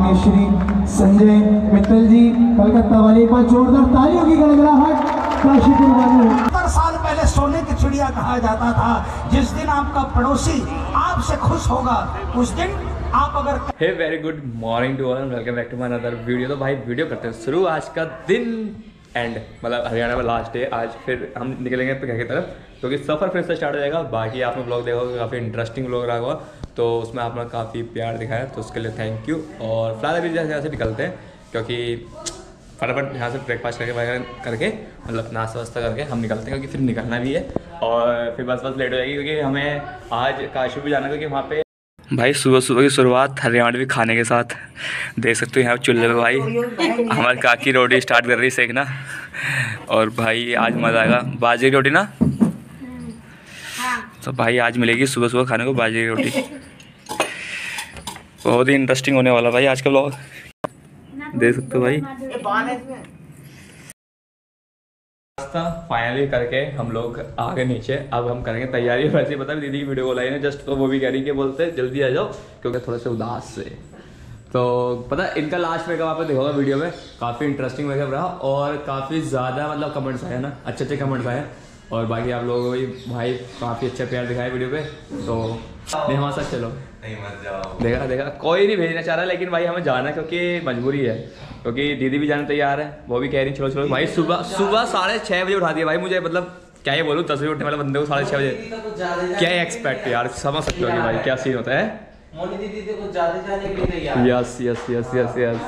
माननीय श्री संजय मित्तल जी कलकत्ता वाले, एक बार जोरदार तालियों की गड़गड़ाहट काशीपुर वाले। 70 साल पहले सोने की चिड़िया कहा जाता था। जिस दिन आपका पड़ोसी आपसे खुश होगा उस दिन आप अगर hey very good morning to all and welcome back to my another video. तो भाई वीडियो करते हैं शुरू। आज का दिन एंड मतलब हरियाणा में लास्ट डे आज, फिर हम निकलेंगे घर की तरफ क्योंकि सफ़र फिर से स्टार्ट हो जाएगा। बाकी आपने ब्लॉग देखा होगा, काफ़ी इंटरेस्टिंग ब्लॉग रहा होगा, तो उसमें आपने काफ़ी प्यार दिखाया, तो उसके लिए थैंक यू। और फिलहाल अभी यहाँ से निकलते हैं क्योंकि फटाफट यहाँ से ब्रेकफास्ट करके मतलब नाश्ता वास्ता करके हम निकलते हैं क्योंकि फिर निकलना भी है और फिर बस लेट हो जाएगी क्योंकि हमें आज काशी भी जाना क्योंकि वहाँ पे भाई सुबह सुबह की शुरुआत हरियाणवी खाने के साथ देख सकते हो। यहाँ चूल्हे पे भाई हमारी काकी रोटी स्टार्ट कर रही है सेकना, और भाई आज मज़ा आएगा। बाजरे की रोटी ना, तो भाई आज मिलेगी सुबह सुबह खाने को बाजरे की रोटी। बहुत ही इंटरेस्टिंग होने वाला भाई आज का व्लॉग, देख सकते हो भाई। फाइनली करके हम लोग आ गए नीचे, अब हम करेंगे तैयारी। वैसे ही पता है दीदी की वीडियो कॉल आई है जस्ट, तो वो भी कह रही कि बोलते जल्दी आ जाओ क्योंकि थोड़े से उदास से। तो पता है इनका लास्ट मेकअप आप देखोगे वीडियो में, काफ़ी इंटरेस्टिंग मेकअप रहा और काफ़ी ज़्यादा मतलब कमेंट्स आए ना, अच्छे अच्छे कमेंट्स आए। और बाकी आप लोगों को भी भाई काफ़ी अच्छा प्यार दिखाया वीडियो पे, तो नहीं हमारे साथ चलो। नहीं मत जाओ। देखा कोई नहीं भेजना चाह रहा, लेकिन भाई हमें जाना क्योंकि मजबूरी है, क्योंकि दीदी भी जाने तैयार है, वो भी कह रही चलो चलो। भाई सुबह 6:30 बजे उठा दिया भाई मुझे, मतलब क्या ये बोलूँ 10 बजे उठने वाले बंदे को 6:30 बजे क्या एक्सपेक्ट यार, समझ सकते हो कि भाई क्या सीन होता है। Yes yes yes yes yes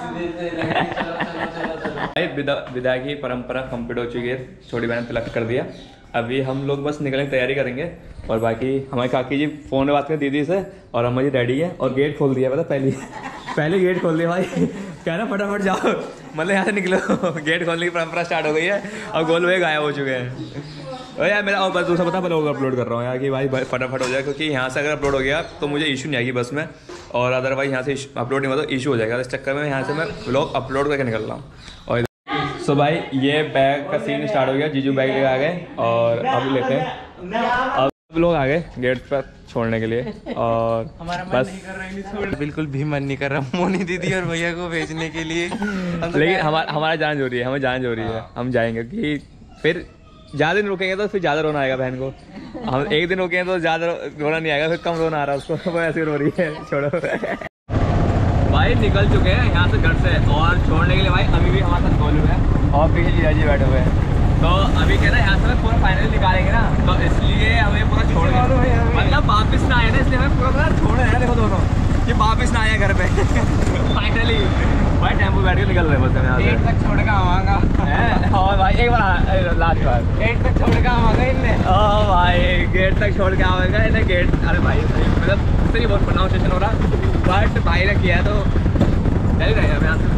भाई विदा की परंपरा कंप्लीट हो चुकी है, छोटी बहन तिलक कर दिया, अभी हम लोग बस निकलने की तैयारी करेंगे। और बाकी हमारी काकी जी फ़ोन में बात करें दीदी से, और हम जी रेडी है और गेट खोल दिया, पता पहले गेट खोल दिया भाई, कहना फटाफट जाओ मतलब यहाँ से निकलो। गेट खोलने की परंपरा स्टार्ट हो गई है और गोल वे गायब हो चुके हैं। यार मेरा और बस दूसरा पता मैं लोग अपलोड कर रहा हूँ यार कि भाई फटाफट हो जाए, क्योंकि यहाँ से अगर अपलोड हो गया तो मुझे इशू नहीं आएगी बस में, और अदरवाइज यहाँ से अपलोड नहीं हुआ तो इशू हो जाएगा। इस चक्कर में यहाँ से मैं व्लॉग अपलोड करके निकल रहा हूँ। और सो भाई ये बैग का सीन स्टार्ट हो गया, जीजू बैग लेकर आ गए और अब लेते हैं। अब लोग आ गए गेट पर छोड़ने के लिए और बस बिल्कुल भी मन नहीं कर रहा मोनी दीदी और भैया को भेजने के लिए, लेकिन हमारा जान जो रही है, हमें जान जो रही है, हम जाएंगे कि फिर ज़्यादा दिन रुकेंगे तो फिर ज़्यादा रोना आएगा बहन को। हम एक दिन रुके तो ज़्यादा रोना नहीं आएगा, फिर कम रोना आ रहा है उसको, वो ऐसे रो रही है। छोड़ो भाई निकल चुके हैं यहाँ से घर से, और छोड़ने के लिए भाई अभी भी हमारे साथ गोलू है और पीछे जीजा जी बैठे हुए हैं। तो अभी कहना है यहाँ से पूरा फाइनली निकालेंगे ना, तो इसलिए हमें पूरा छोड़ मतलब वापस ना आए ना, इसलिए हमें पूरा छोड़ है। देखो दोनों ये वापस ना आया घर पे फाइनली भाई टेम्पो बैठ के निकल रहे बस यहाँ से। 8 तक छोड़ के आवागा। और भाई एक बार लास्ट बार 8 तक छोड़ के आवागा इन्हें। ओ भाई गेट तक छोड़ के आवेगा इन्हें गेट। अरे भाई मतलब इससे बहुत प्रोनाउंसिएशन हो रहा, बट भाई ने किया तो चल रहे हैं यहाँ से।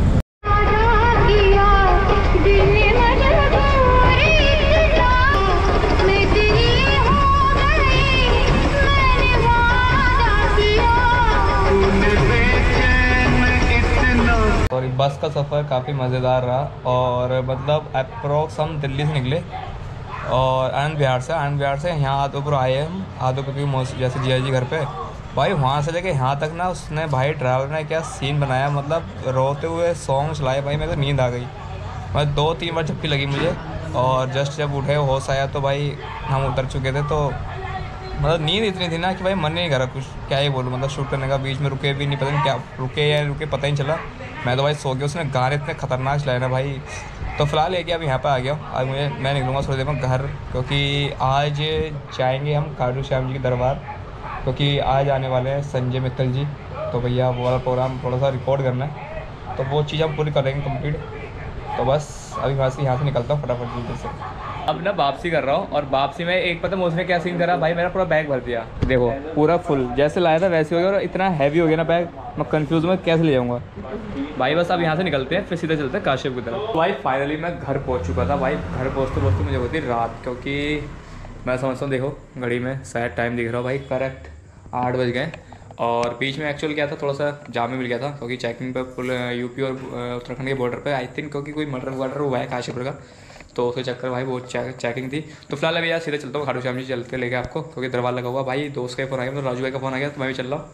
और बस का सफ़र काफ़ी मज़ेदार रहा, और मतलब अप्रोक्स हम दिल्ली से निकले और आनंद विहार से यहाँ आदोपुर आए हम। आदोपुर की मौसी जैसे जिया जी घर पे भाई, वहाँ से लेके यहाँ तक ना उसने भाई ड्राइवर ने क्या सीन बनाया, मतलब रोते हुए सॉन्ग चलाए भाई, मेरे को नींद आ गई। मतलब 2-3 बार झपकी लगी मुझे, और जस्ट जब उठे होश आया तो भाई हम उतर चुके थे। तो मतलब नींद इतनी थी ना कि भाई मन नहीं करा कुछ, क्या ही बोलूँ, मतलब शूट करने का। बीच में रुके भी नहीं, पता नहीं क्या रुके या रुके पता ही नहीं चला। मैं तो भाई सो गया, उसने गाने इतने खतरनाक चलाए ना भाई। तो फिलहाल लेके अब यहाँ पे आ गया हूँ। आज मैं निकलूँगा थोड़ी देर में घर, क्योंकि आज जाएंगे हम खाटू श्याम जी के दरबार, क्योंकि आज आने वाले हैं संजय मित्तल जी। तो भैया वो वाला प्रोग्राम थोड़ा सा रिकॉर्ड करना है, तो वो चीज़ हम पूरी करेंगे कम्प्लीट। तो बस अभी यहाँ से निकलता हूँ फटाफट जल्दी से। अब ना वापसी कर रहा हूँ, और वापसी में एक पता उसने क्या सीन करा भाई, मेरा पूरा बैग भर दिया, देखो पूरा फुल, जैसे लाया था वैसे हो गया, और इतना हैवी हो गया ना बैग, मैं कंफ्यूज में कैसे ले जाऊँगा भाई। बस अब यहाँ से निकलते हैं, फिर सीधे चलते हैं काशीपुर की तरफ। तो भाई फाइनली मैं घर पहुँच चुका था भाई। घर पहुँचते मुझे होती रात, क्योंकि मैं समझता हूँ देखो घड़ी में शायद टाइम दिख रहा हो भाई, करेक्ट 8 बज गए। और बीच में एक्चुअल क्या था, थोड़ा सा जाम में मिल गया था, क्योंकि चेकिंग पे फुल यूपी और उत्तराखंड के बॉर्डर पे आई थिंक, क्योंकि कोई मर्डर हुआ है काशीपुर का, तो उसके चक्कर भाई बहुत चेकिंग थी। तो फिलहाल अभी यार सीधे चलता हूँ खाटू श्याम जी, चलते लेके आपको, क्योंकि दरबार लगा हुआ भाई। दोस्त का फ़ोन आ गया, मतलब राजू भाई का फ़ोन आ गया, तो मैं भी चल रहा हूँ।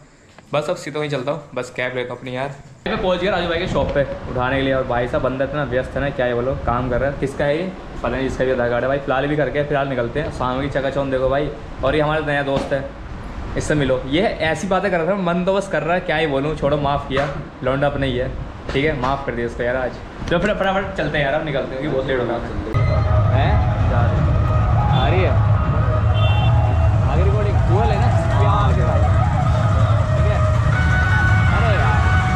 बस अब सीधा वहीं चलता हूँ, बस कैब लेता हूँ अपनी यार। मैं पहुँच गया राजू भाई के शॉप पे उठाने के लिए, और भाई साहब बंदा इतना व्यस्त है ना, क्या है बोलो, काम कर रहा है। किसका है ये पता नहीं, जिसका भी आधार कार्ड है भाई। फिलहाल भी करके फिलहाल निकलते हैं, शाम की चकाचौंध देखो भाई। और ये हमारा नया दोस्त है, इससे मिलो। ये ऐसी बातें कर रहा था, मन तो बस कर रहा है, क्या ही बोलूँ, छोड़ो, माफ़ किया, लौंडा अपना ही है, ठीक है, माफ़ कर दिया उसको यार आज। तो फिर फटाफट चलते हैं यार, अब निकलते हैं क्योंकि बहुत लेट हो गया है। आ रही है आगे रिकॉर्डिंग वो है ना, ठीक है। अरे यार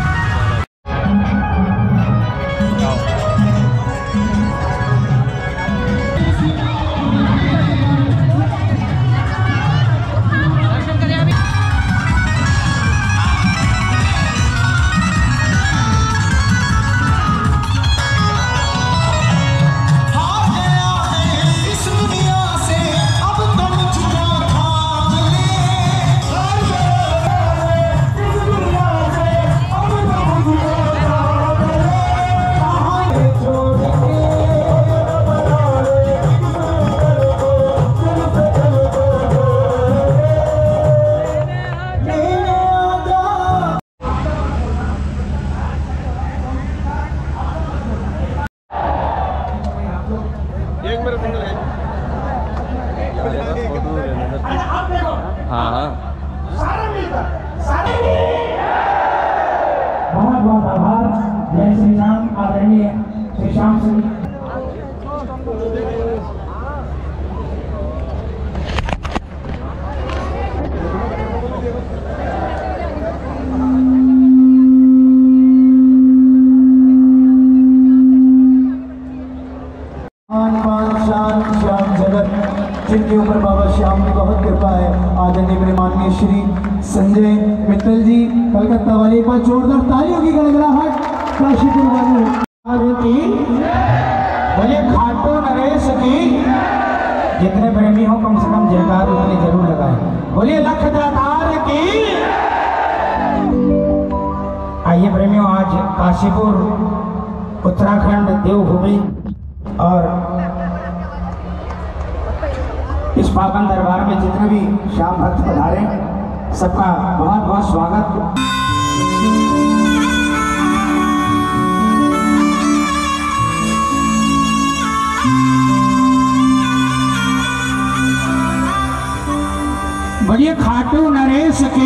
बहुत बहुत आभार। जय श्री राम। आदरणीय श्री श्याम सिंह श्याम जगत, जिनके ऊपर बाबा श्याम की बहुत कृपा है। आदरणीय मेरे माननीय श्री संजय मित्तल जी कलकत्ता वाले, एक बार जोरदार तालियों की गड़गड़ाहट काशीपुर वालों की। बोले खाटू नरेश की। जितने प्रेमी हो कम से कम जयकार उतनी जरूर लगाए। बोले लख दातार की। आइए प्रेमियों, आज काशीपुर उत्तराखंड देवभूमि और इस पावन दरबार में जितने भी श्याम भक्त पधारे, सबका बहुत बहुत स्वागत। बोलिए खाटू नरेश की।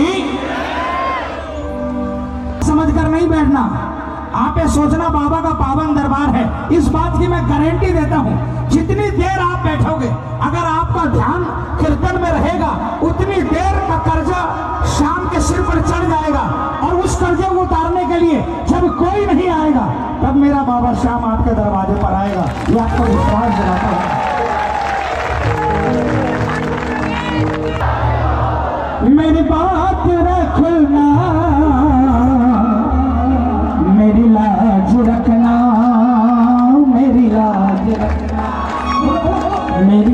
समझकर नहीं बैठना, आप ये सोचना बाबा का पावन दरबार है। इस बात की मैं गारंटी देता हूँ, जितनी देर आप बैठोगे, अगर आपका ध्यान कीर्तन में रहेगा, उतनी देर का कर्जा शाम के सिर पर चढ़ जाएगा। और उस कर्जे को उतारने के लिए जब कोई नहीं आएगा, तब मेरा बाबा श्याम आपके दरवाजे पर आएगा। ये आपको विश्वास दिलाता हूँ। मेरी बात रखना, मेरी लाज रखना, मेरी लाज रखना, मेरी।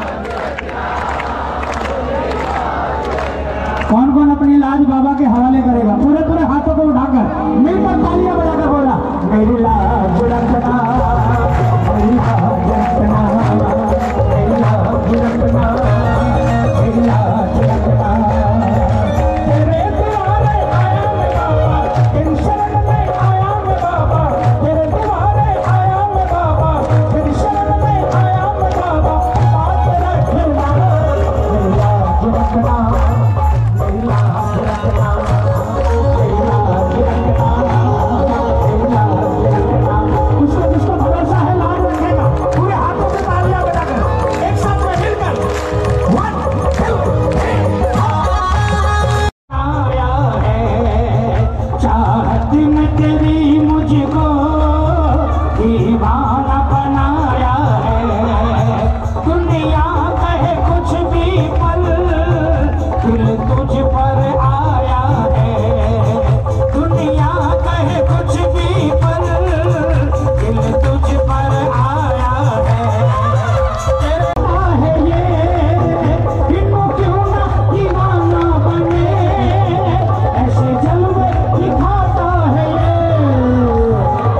कौन कौन अपनी लाज बाबा के हवाले करेगा? पूरे पूरे हाथों को उठाकर मिलकर तालियां बजाकर बोला, मेरी लाज रखना, मेरी लाज रखना, मेरी लाज रखना, मेरी लाज रखना। तेरे द्वारे आया मैं बाबा, तेरी शरण में आया मैं बाबा, तेरे द्वारे आया मैं बाबा, तेरी शरण में आया मैं बाबा। बात रखना, मेरी लाज रखना, मेरी लाज रखना, मेरी लाज रखना, मेरी लाज रखना। जिसको भरोसा है लाज रखेगा, पूरे हाथों से तालियां बजाकर एक साथ में मिलकर 1 2 3 आया है। चाहत में तेरी मुझको दीवाना बनाया है। दुनिया कहे कुछ भी पल, दिल तुझ पर आया है। दुनिया कहे कुछ भी पल, दिल तुझ पर आया है। तेरा है ये, इनको क्यों ना दीवाना बने, ऐसे जलवे दिखाता है ये।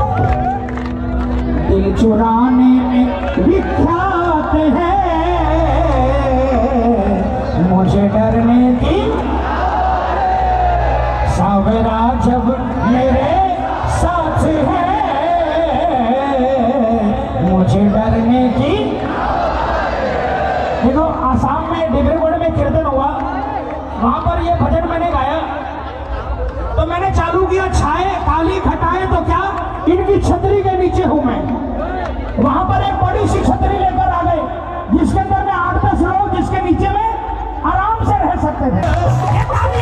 छतरी के नीचे हूं मैं। वहां पर एक बड़ी सी छतरी लेकर आ गए जिसके अंदर में 8-10 लोग जिसके नीचे में आराम से रह सकते थे।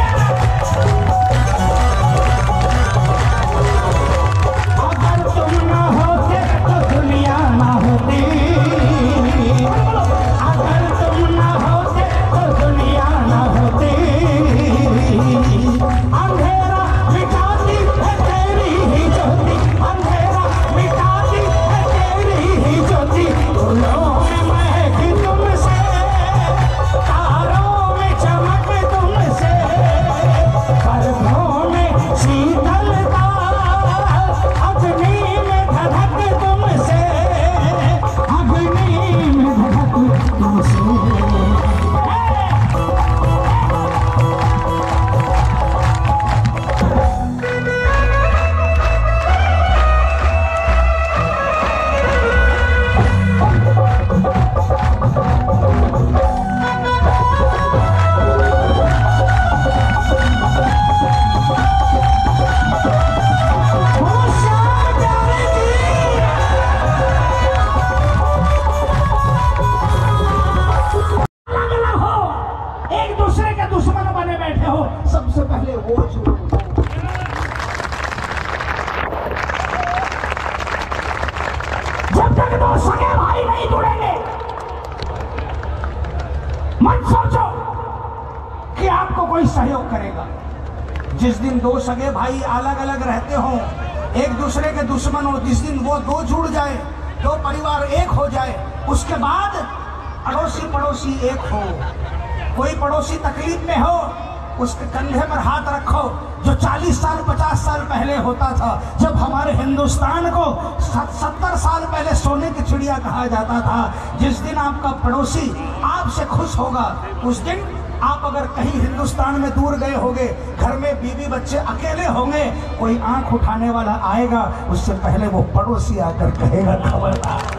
अगर तुम ना होते तो दुनिया ना होती, अगर तुम ना होते तो दुनिया ना होती। अंधेरा मिटाती है तेरी ही ज्योति, अंधेरा मिटाती है तेरी ही ज्योति। फूलों में महक तुमसे, तारों में चमक तुमसे, पर्वों में शीतलता, अग्नि में धधक तुमसे, अग्नि में धधक तुमसे। एक दूसरे के दुश्मन बने बैठे हो, सबसे पहले वो जुड़ो। जब तक दो सगे भाई नहीं जुड़ेंगे, मत सोचो कि आपको कोई सहयोग करेगा। जिस दिन दो सगे भाई अलग अलग रहते हो, एक दूसरे के दुश्मन हो, जिस दिन वो दो जुड़ जाए, दो परिवार एक हो जाए, उसके बाद अड़ोसी पड़ोसी एक हो। कोई पड़ोसी तकलीफ में हो, उसके कंधे पर हाथ रखो। जो 40 साल 50 साल पहले होता था, जब हमारे हिंदुस्तान को 70 साल पहले सोने की चिड़िया कहा जाता था, जिस दिन आपका पड़ोसी आपसे खुश होगा, उस दिन आप अगर कहीं हिंदुस्तान में दूर गए होंगे, घर में बीवी बच्चे अकेले होंगे, कोई आंख उठाने वाला आएगा, उससे पहले वो पड़ोसी आकर कहेगा खबरदार।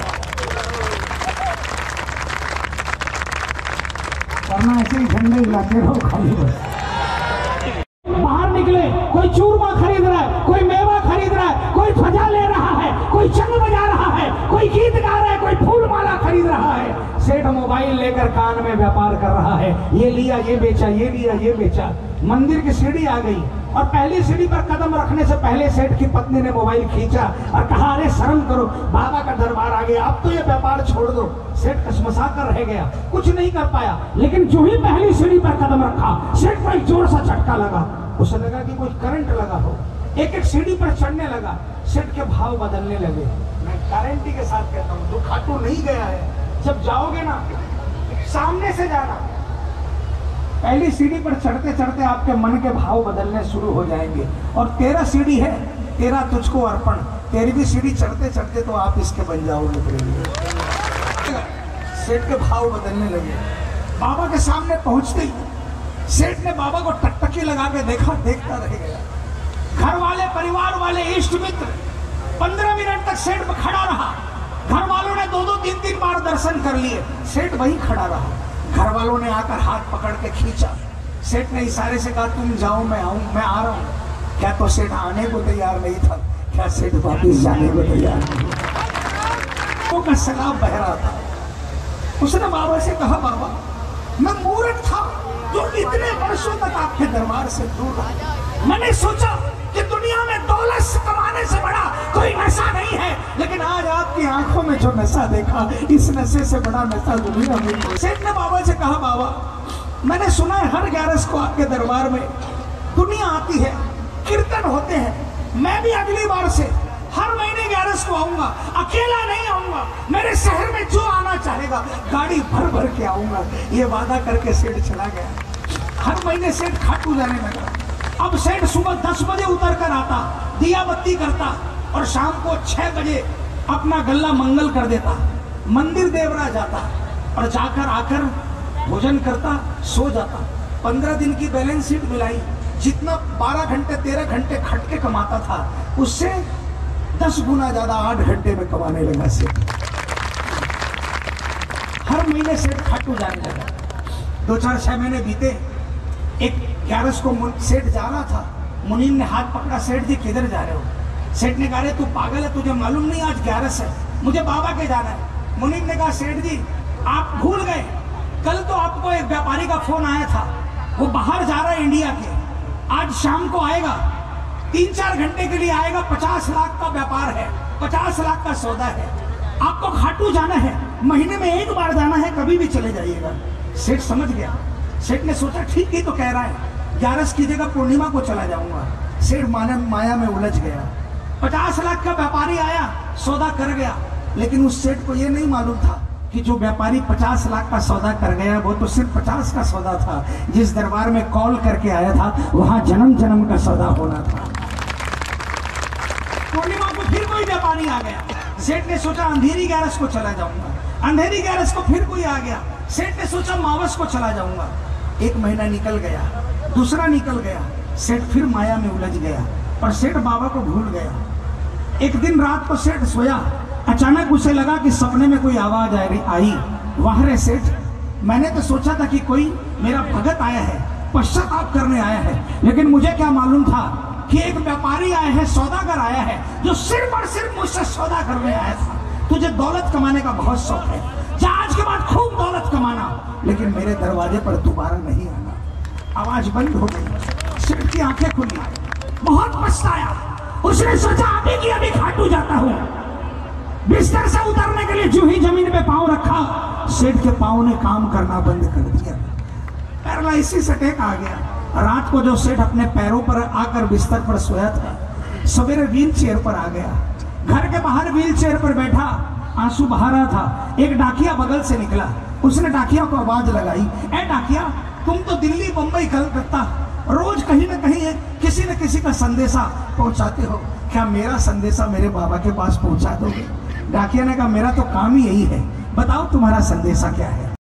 करना ऐसे ही झंडे हिलाते रहो खाली बस। बाहर निकले, कोई चूरमा खरीद रहा है, कोई मेवा खरीद रहा है, कोई ध्वजा ले रहा है, कोई चंग बजा रहा है, कोई गीत गा रहा है, कोई फूल माला खरीद रहा है। सेठ मोबाइल लेकर कान में व्यापार कर रहा है, ये लिया ये बेचा, ये लिया ये बेचा। मंदिर की सीढ़ी आ गई और पहली सीढ़ी पर कदम रखने से पहले सेठ की पत्नी ने मोबाइल खींचा और कहा, अरे शर्म करो, बाबा का दरबार आ गया, अब तो ये व्यापार छोड़ दो। सेठ कसमसा कर रह गया, कुछ नहीं कर पाया। लेकिन जो ही पहली सीढ़ी पर कदम रखा, सेठ को एक जोर सा झटका लगा। उसे लगा कि कोई करंट लगा हो। एक एक सीढ़ी पर चढ़ने लगा, सेठ के भाव बदलने लगे। मैं गारंटी के साथ कहता हूँ, दुख खाटू नहीं गया है। जब जाओगे ना, सामने से जाना। पहली सीढ़ी पर चढ़ते चढ़ते आपके मन के भाव बदलने शुरू हो जाएंगे। और 13 सीढ़ी है, 13 तुझको अर्पण। तेरी भी सीढ़ी चढ़ते चढ़ते तो आप इसके बन जाओगे। सेठ के भाव बदलने लगे। बाबा के सामने पहुंचते ही सेठ ने बाबा को टकटकी लगा के देखा, देखता रह गया। घर वाले, परिवार वाले, इष्ट मित्र 15 मिनट तक सेठ पर खड़ा रहा। घर वालों ने 2-2, 3-3 बार दर्शन कर लिए, सेठ वहीं खड़ा रहा। घर वालों ने आकर हाथ पकड़ के खींचा। सेठ ने इशारे से कहा, तुम जाओ, मैं आऊं, मैं आ रहा हूं। क्या तो सेठ आने को तैयार नहीं था, क्या सेठ वापिस जाने को तैयार नहीं। वो का सलाब बह रहा था। उसने बाबा से कहा, बाबा मैं मूर्ख था जो इतने वर्षों तक आपके दरबार से दूर रहा। मैंने सोचा कि दुनिया में दौलत कमाने से बड़ा कोई नशा नहीं है, लेकिन आज आपकी आंखों में जो नशा देखा, इस नशे से बड़ा नशा दुनिया में नहीं। सेठ ने बाबा से कहा, बाबा मैंने सुना है हर 11 को आपके दरबार में दुनिया आती है, कीर्तन होते हैं। मैं भी अगली बार से हर महीने 11 को आऊंगा, अकेला नहीं आऊंगा। मेरे शहर में जो आना चाहेगा गाड़ी भर भर के आऊंगा। ये वादा करके सेठ चला गया। हर महीने सेठ खाटू जाने लगा। अब सेठ सुबह 10 बजे उतर कर आता, दिया बत्ती करता और शाम को 6 बजे अपना गल्ला मंगल कर देता। मंदिर देवरा जाता और जाकर आकर भोजन करता, सो जाता। 15 दिन की बैलेंस शीट मिलाई। जितना 12 घंटे 13 घंटे खट के कमाता था, उससे 10 गुना ज्यादा 8 घंटे में कमाने लगा सेठ। हर महीने सेठ खाटू जाने लगा। 2-4-6 महीने बीते। एक 11 को सेठ जा रहा था। मुनीम ने हाथ पकड़ा, सेठ जी किधर जा रहे हो? सेठ ने कहा तू पागल है, तुझे मालूम नहीं आज 11 है, मुझे बाबा के जाना है। मुनीम ने कहा सेठ जी आप भूल गए, कल तो आपको एक व्यापारी का फोन आया था, वो बाहर जा रहा है इंडिया के, आज शाम को आएगा, 3-4 घंटे के लिए आएगा, 50 लाख का व्यापार है, 50 लाख का सौदा है, आपको खाटू जाना है, महीने में 1 बार जाना है, कभी भी चले जाइएगा। सेठ समझ गया। सेठ ने सोचा ठीक ही तो कह रहा है, 11 की जगह पूर्णिमा को चला जाऊंगा। सेठ माया में उलझ गया। 50 लाख का व्यापारी आया, सौदा कर गया, लेकिन उस सेठ को यह नहीं मालूम था कि जो व्यापारी 50 लाख का सौदा कर गया वो तो सिर्फ 50 का सौदा था। जिस दरबार में कॉल करके आया था वहां जन्म जन्म का सौदा होना था। पूर्णिमा को फिर कोई व्यापारी आ गया। सेठ ने सोचा अंधेरी 11 को चला जाऊंगा। अंधेरी 11 को फिर कोई आ गया। सेठ ने सोचा मावस को चला जाऊंगा। 1 महीना निकल गया, दूसरा निकल गया, सेठ फिर माया में उलझ गया और सेठ बाबा को भूल गया। एक दिन रात को सेठ सोया, अचानक उसे लगा कि सपने में कोई आवाज आई, वाह रे सेठ, मैंने तो सोचा था कि कोई मेरा भगत आया है, पश्चाताप करने आया है, लेकिन मुझे क्या मालूम था कि एक व्यापारी आया है, सौदागर आया है, जो सिर्फ और सिर्फ मुझसे सौदा करने आया था। तुझे दौलत कमाने का बहुत शौक है, जा आज के बाद खूब दौलत कमाना, लेकिन मेरे दरवाजे पर दोबारा नहीं आना। आवाज बंद हो गई। सेठ की आंखें खुली, बहुत पछताया। उसने सोचा अभी की अभी खाटू जाता हूं। बिस्तर से उतरने के लिए जो ही जमीन पे पांव रखा, सेठ के पांव ने काम करना बंद कर दिया। पैरालिसिस अटैक आ गया। रात को जो सेठ अपने पैरों पर आकर बिस्तर पर सोया था, सवेरे व्हील चेयर पर आ गया। घर के बाहर व्हील चेयर पर बैठा, आंसू बहा रहा था। एक डाकिया बगल से निकला। उसने डाकिया को आवाज लगाई, ए डाकिया, तुम तो दिल्ली, बंबई, कलकत्ता रोज कहीं ना कहीं किसी न किसी का संदेशा पहुंचाते हो, क्या मेरा संदेशा मेरे बाबा के पास पहुंचा दोगे? डाकिया ने कहा मेरा तो काम ही यही है, बताओ तुम्हारा संदेशा क्या है?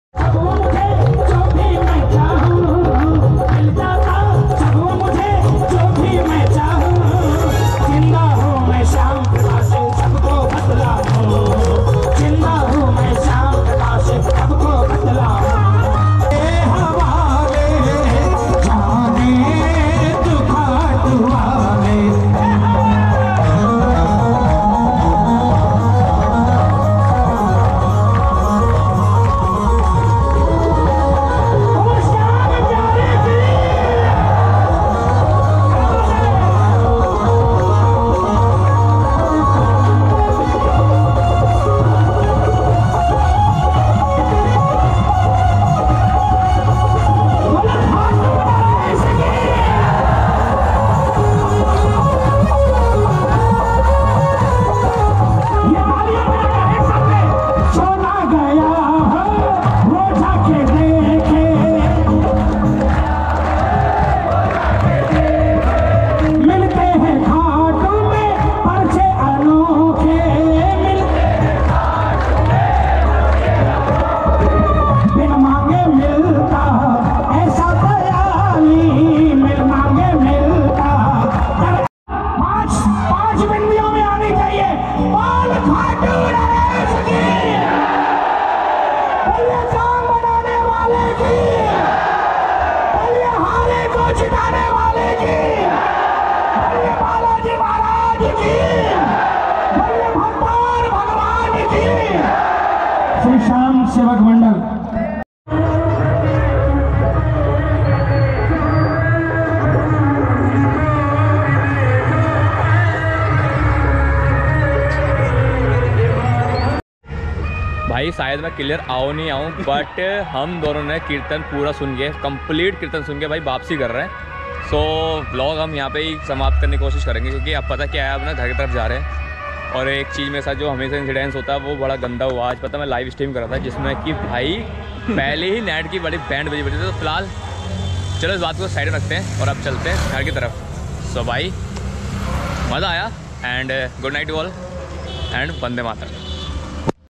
श्री श्याम सेवक मंडल। भाई शायद मैं क्लियर आओ नहीं आऊँ, बट हम दोनों ने कीर्तन पूरा सुन के, कंप्लीट कीर्तन सुन के भाई वापसी कर रहे हैं। सो व्लॉग हम यहाँ पे ही समाप्त करने की कोशिश करेंगे, क्योंकि अब पता क्या है, अब ना घर की तरफ जा रहे हैं। और एक चीज़ मेरे साथ जो हमेशा इंसिडेंस होता है वो बड़ा गंदा हुआ। आज पता मैं लाइव स्ट्रीम कर रहा था, जिसमें कि भाई पहले ही नेट की बड़ी बैंड बजी थी। तो फिलहाल चलो इस बात को साइड रखते हैं और अब चलते हैं घर की तरफ। सो भाई मज़ा आया and good night all and वंदे मातरम।